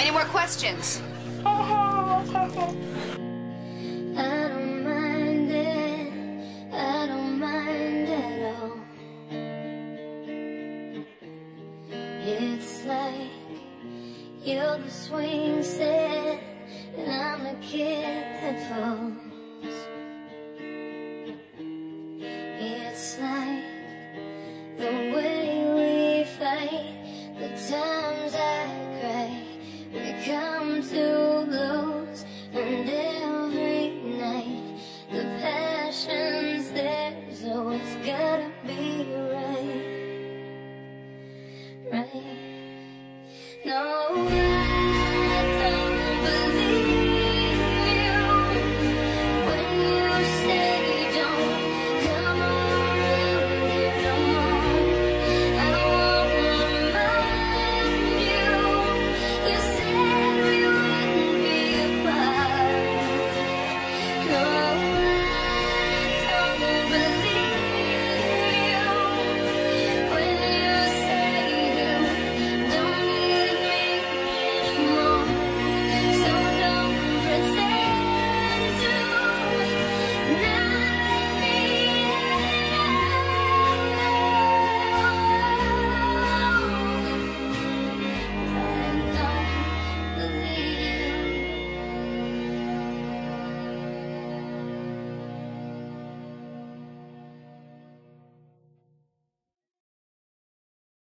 Any more questions? I don't mind it. I don't mind at all. It's like you're the swing set and I'm the kid that falls.